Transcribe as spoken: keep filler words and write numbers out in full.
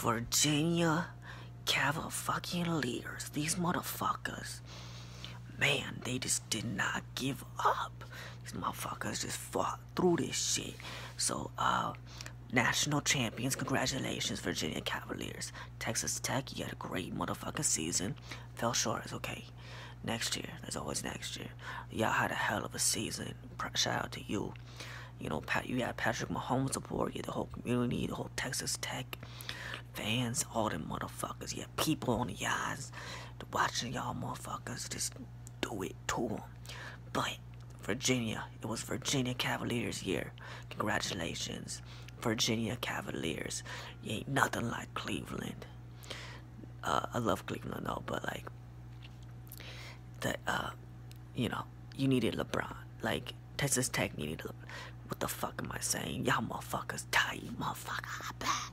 Virginia Cavaliers, these motherfuckers, man, they just did not give up. These motherfuckers just fought through this shit. So, uh, national champions, congratulations, Virginia Cavaliers. Texas Tech, you had a great motherfucking season. Fell short, it's okay. Next year, there's always next year. Y'all had a hell of a season. Shout out to you. You know, Pat, you had Patrick Mahomes support you, the whole community, the whole Texas Tech fans, all them motherfuckers. You had people on the yards watching y'all motherfuckers just do it to them. But Virginia, it was Virginia Cavaliers year. Congratulations, Virginia Cavaliers. You ain't nothing like Cleveland. Uh, I love Cleveland though, but like, that, uh, you know, you needed LeBron. Like, Texas Tech needed LeBron. What the fuck am I saying? Y'all motherfuckers tight, motherfucker.